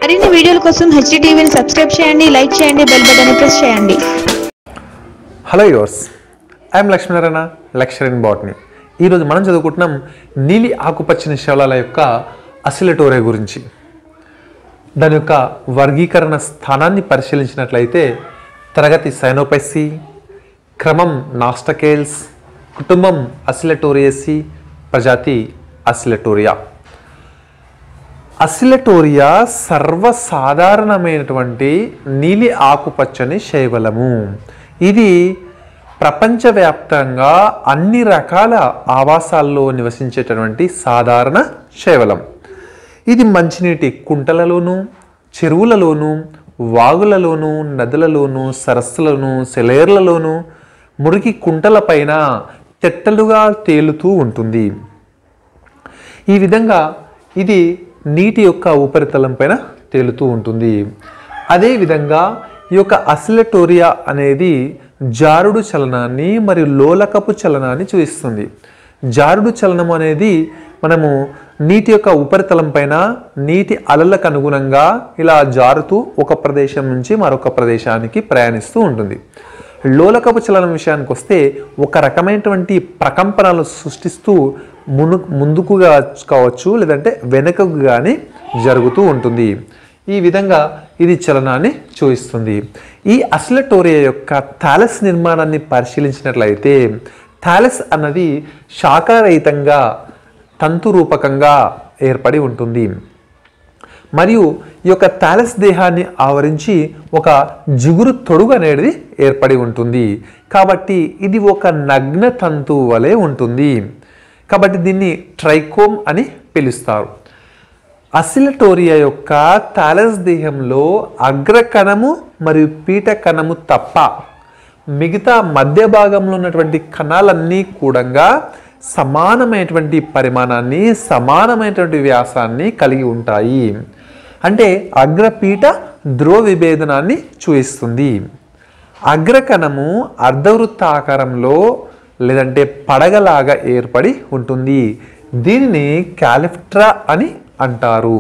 మరిన్ని వీడియోల కోసం HDTVని సబ్స్క్రైబ్ చేయండి, లైక్ చేయండి, బెల్ బటన్ ప్రెస్ చేయండి. Hello yours, I'm Lakshminarayana, lecturer in botany. ఈరోజు మనం చదువుకుంటున్నాం నీలి ఆకుపచ్చని శవలాల యొక్క అసిలటోరియా గురించి. దాని యొక్క వర్గీకరణ స్థానాన్ని పరిశీలించినట్లయితే తరగతి సైనోపైసి, క్రమం నాస్టకేల్స్, కుటుంబం అసిలటోరియేసి, ప్రజాతి అసిలటోరియా. అసిలటోరియా సర్వసాధారణమైనటువంటి నీలి ఆకుపచ్చని శైవలము. ఇది ప్రపంచవ్యాప్తంగా అన్ని రకాల ఆవాసాల్లో నివసించేటటువంటి సాధారణ శైవలం. ఇది మంచినీటి కుంటలలోనూ, చెరువులలోనూ, వాగులలోనూ, నదులలోనూ, సరస్సులను, సెలయేర్లలోనూ, మురికి కుంటలపైన తెట్టలుగా తేలుతూ ఉంటుంది. ఈ విధంగా ఇది నీటి యొక్క ఉపరితలం పైన తేలుతూ ఉంటుంది. అదేవిధంగా ఈ యొక్క అసిలటోరియా అనేది జారుడు చలనాన్ని మరియు లోలకపు చలనాన్ని చూపిస్తుంది. జారుడు చలనం అనేది మనము నీటి యొక్క ఉపరితలం పైన నీటి అలలకు అనుగుణంగా ఇలా జారుతూ ఒక ప్రదేశం నుంచి మరొక ప్రదేశానికి ప్రయాణిస్తూ ఉంటుంది. లోలకపు చలనం విషయానికి వస్తే ఒక రకమైనటువంటి ప్రకంపనలు సృష్టిస్తూ ముందుకుగా కావచ్చు, లేదంటే వెనుకకు కానీ జరుగుతూ ఉంటుంది. ఈ విధంగా ఇది చలనాన్ని చూపిస్తుంది. ఈ అసిలటోరియా యొక్క థాలస్ నిర్మాణాన్ని పరిశీలించినట్లయితే థాలస్ అన్నది శాఖారహితంగా తంతురూపకంగా ఏర్పడి ఉంటుంది. మరియు ఈ యొక్క థాలస్ దేహాన్ని ఆవరించి ఒక జిగురు తొడుగు అనేది ఏర్పడి ఉంటుంది. కాబట్టి ఇది ఒక నగ్న తంతువు వలె ఉంటుంది. కాబట్టి దీన్ని ట్రైకోమ్ అని పిలుస్తారు. అసిలటోరియా యొక్క థాలస్ దేహంలో అగ్రకణము మరియు పీఠ కణము తప్ప మిగతా మధ్య భాగంలో ఉన్నటువంటి కణాలన్నీ కూడా సమానమైనటువంటి పరిమాణాన్ని, సమానమైనటువంటి వ్యాసాన్ని కలిగి ఉంటాయి. అంటే అగ్రపీఠ ధ్రువ విభేదనాన్ని చూపిస్తుంది. అగ్రకణము అర్ధవృత్తాకారంలో లేదంటే పడగలాగా ఏర్పడి ఉంటుంది. దీనిని క్యాలిఫ్ట్రా అని అంటారు.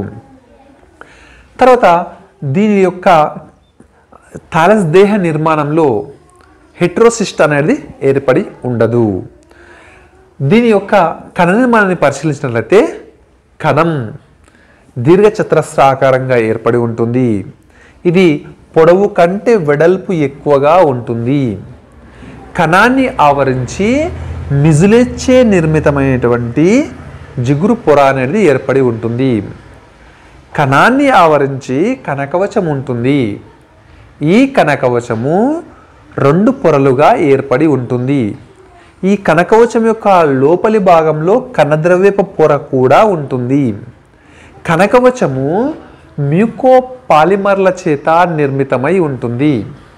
తర్వాత దీని యొక్క థాలస్ దేహ నిర్మాణంలో హెట్రోసిస్ట్ అనేది ఏర్పడి ఉండదు. దీని యొక్క కణ నిర్మాణాన్ని పరిశీలించినట్లయితే కణం దీర్ఘచతురస్రాకారంగా ఏర్పడి ఉంటుంది. ఇది పొడవు కంటే వెడల్పు ఎక్కువగా ఉంటుంది. కణాన్ని ఆవరించి మిజులేచ్చే నిర్మితమైనటువంటి జిగురు పొర అనేది ఏర్పడి ఉంటుంది. కణాన్ని ఆవరించి కణకవచం ఉంటుంది. ఈ కణకవచము రెండు పొరలుగా ఏర్పడి ఉంటుంది. ఈ కణకవచం యొక్క లోపలి భాగంలో కణద్రవ్యపు పొర కూడా ఉంటుంది. కణకవచము మ్యూకోపాలిమర్ల చేత నిర్మితమై ఉంటుంది.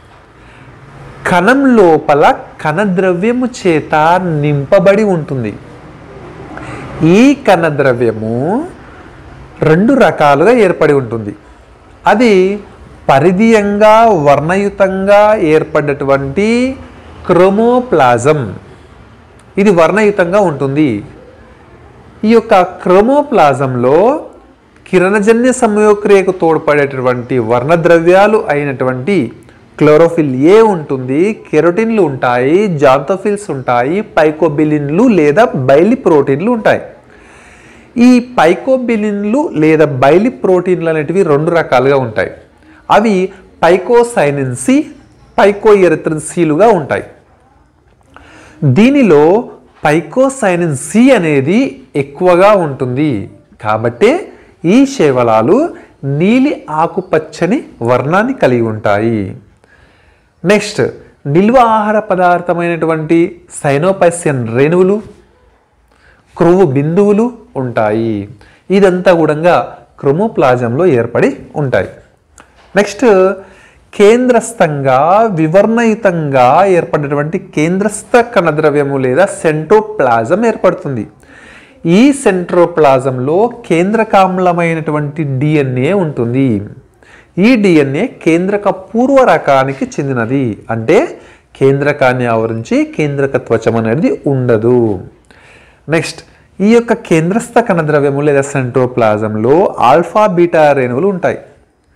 కణం లోపల కణద్రవ్యము చేత నింపబడి ఉంటుంది. ఈ కణద్రవ్యము రెండు రకాలుగా ఏర్పడి ఉంటుంది. అది పరిధీయంగా వర్ణయుతంగా ఏర్పడినటువంటి క్రోమోప్లాజం. ఇది వర్ణయుతంగా ఉంటుంది. ఈ యొక్క క్రోమోప్లాజంలో కిరణజన్య సంయోగక్రియకు తోడ్పడేటటువంటి వర్ణద్రవ్యాలు అయినటువంటి క్లోరోఫిల్ ఏ ఉంటుంది, కెరోటిన్లు ఉంటాయి, జాంతోఫిల్స్ ఉంటాయి, పైకోబిలిన్లు లేదా బైలి ప్రోటీన్లు ఉంటాయి. ఈ పైకోబిలిన్లు లేదా బైలి ప్రోటీన్లు అనేటివి రెండు రకాలుగా ఉంటాయి. అవి పైకోసైనిన్ సి, పైకోఎరిథ్రిన్ సిలుగా ఉంటాయి. దీనిలో పైకోసైనిన్ సి అనేది ఎక్కువగా ఉంటుంది. కాబట్టే ఈ శైవలాలు నీలి ఆకుపచ్చని వర్ణాన్ని కలిగి ఉంటాయి. నెక్స్ట్, నిల్వ ఆహార పదార్థమైనటువంటి సైనోపైసియన్ రేణువులు, క్రొవ్వు బిందువులు ఉంటాయి. ఇదంతా కూడా క్రోమోప్లాజంలో ఏర్పడి ఉంటాయి. నెక్స్ట్, కేంద్రస్థంగా వివర్ణయుతంగా ఏర్పడినటువంటి కేంద్రస్థ కణద్రవ్యము లేదా సెంట్రోప్లాజం ఏర్పడుతుంది. ఈ సెంట్రోప్లాజంలో కేంద్రకామ్లమైనటువంటి DNA ఉంటుంది. ఈ DNA కేంద్రక పూర్వ రకానికి చెందినది. అంటే కేంద్రకాన్ని ఆవరించి కేంద్రక త్వచం అనేది ఉండదు. నెక్స్ట్, ఈ యొక్క కేంద్రస్థ కణద్రవ్యము లేదా సెంట్రోప్లాజంలో ఆల్ఫా బీటా రేణువులు ఉంటాయి.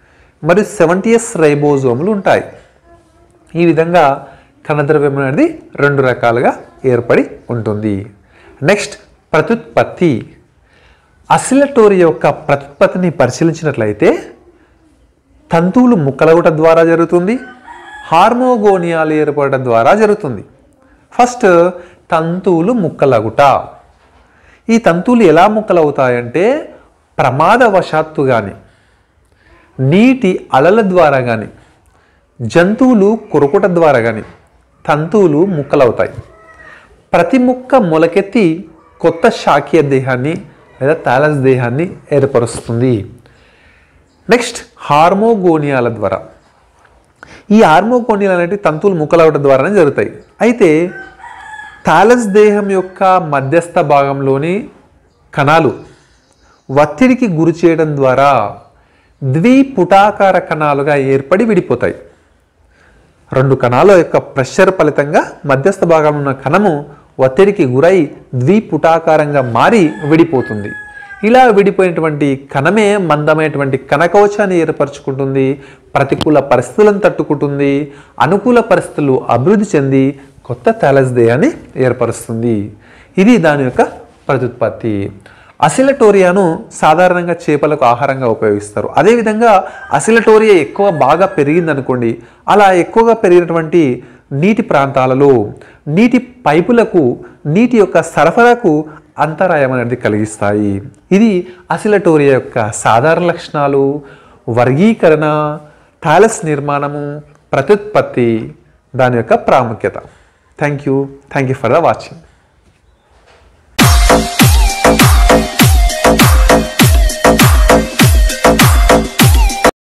మరియు 70s రైబోజోములు ఉంటాయి. ఈ విధంగా కణద్రవ్యం అనేది 2 రకాలుగా ఏర్పడి ఉంటుంది. నెక్స్ట్ ప్రత్యుత్పత్తి. అసిలటోరియా యొక్క ప్రత్యుత్పత్తిని పరిశీలించినట్లయితే తంతువులు ముక్కలవుట ద్వారా జరుగుతుంది, హార్మోగోనియాలు ఏర్పడటం ద్వారా జరుగుతుంది. ఫస్ట్ తంతువులు ముక్కలగుట. ఈ తంతువులు ఎలా ముక్కలవుతాయంటే ప్రమాదవశాత్తు కానీ, నీటి అలల ద్వారా కానీ, జంతువులు కొరుకుట ద్వారా కానీ తంతువులు ముక్కలవుతాయి. ప్రతి ముక్క మొలకెత్తి కొత్త శాఖీయ దేహాన్ని లేదా థాలస్ దేహాన్ని ఏర్పరుస్తుంది. నెక్స్ట్ హార్మోగోనియాల ద్వారా. ఈ హార్మోగోనియాలు అనేవి తంతువులు ముక్కలవడం ద్వారానే జరుగుతాయి. అయితే థాలస్ దేహం యొక్క మధ్యస్థ భాగంలోని కణాలు ఒత్తిడికి గురి చేయడం ద్వారా ద్విపుటాకార కణాలుగా ఏర్పడి విడిపోతాయి. 2 కణాల యొక్క ప్రెషర్ ఫలితంగా మధ్యస్థ భాగంలో ఉన్న కణము ఒత్తిడికి గురై ద్విపుటాకారంగా మారి విడిపోతుంది. ఇలా విడిపోయినటువంటి కణమే మందమైనటువంటి కణకవచాన్ని ఏర్పరచుకుంటుంది, ప్రతికూల పరిస్థితులను తట్టుకుంటుంది, అనుకూల పరిస్థితులు అభివృద్ధి చెంది కొత్త థాలస్ దేహాన్ని ఏర్పరుస్తుంది. ఇది దాని యొక్క ప్రత్యుత్పత్తి. అసిలటోరియాను సాధారణంగా చేపలకు ఆహారంగా ఉపయోగిస్తారు. అదేవిధంగా అసిలటోరియా ఎక్కువ బాగా పెరిగిందనుకోండి, అలా ఎక్కువగా పెరిగినటువంటి నీటి ప్రాంతాలలో నీటి పైపులకు నీటి యొక్క సరఫరాకు అంతరాయం అనేది కలిగిస్తాయి. ఇది అసిలటోరియా యొక్క సాధారణ లక్షణాలు, వర్గీకరణ, థాలస్ నిర్మాణము, ప్రత్యుత్పత్తి, దాని యొక్క ప్రాముఖ్యత. Thank you for the watching.